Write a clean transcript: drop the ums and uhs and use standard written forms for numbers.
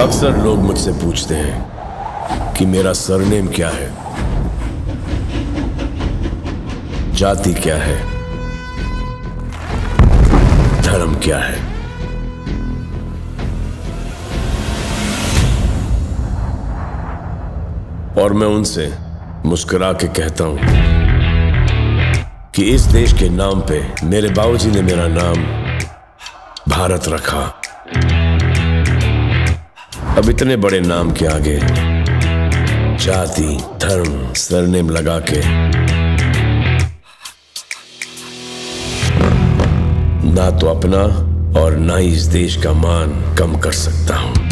अक्सर लोग मुझसे पूछते हैं कि मेरा सरनेम क्या है, जाति क्या है, धर्म क्या है। और मैं उनसे मुस्कुरा के कहता हूं कि इस देश के नाम पे मेरे बाबूजी ने मेरा नाम भारत रखा। अब इतने बड़े नाम के आगे जाति, धर्म, सरनेम लगा के ना तो अपना और ना ही इस देश का मान कम कर सकता हूं।